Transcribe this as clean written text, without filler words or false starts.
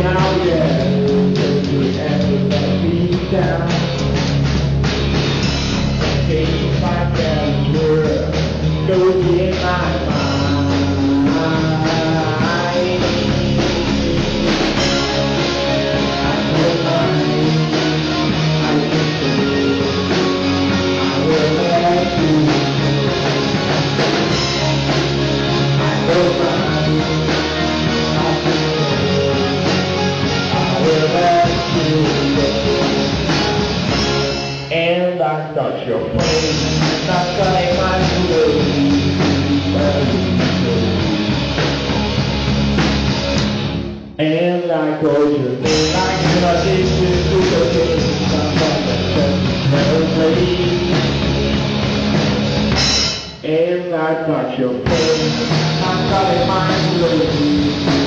now, yeah. Don't you ever let me down. Take my temperature, goes in my mind. I don't mind. I will let you. I don't mind. And I touch your face, not cutting my clothes. And I call your name, I get addicted to the game. I'm on the play. And I touch your face, not cutting my clothes.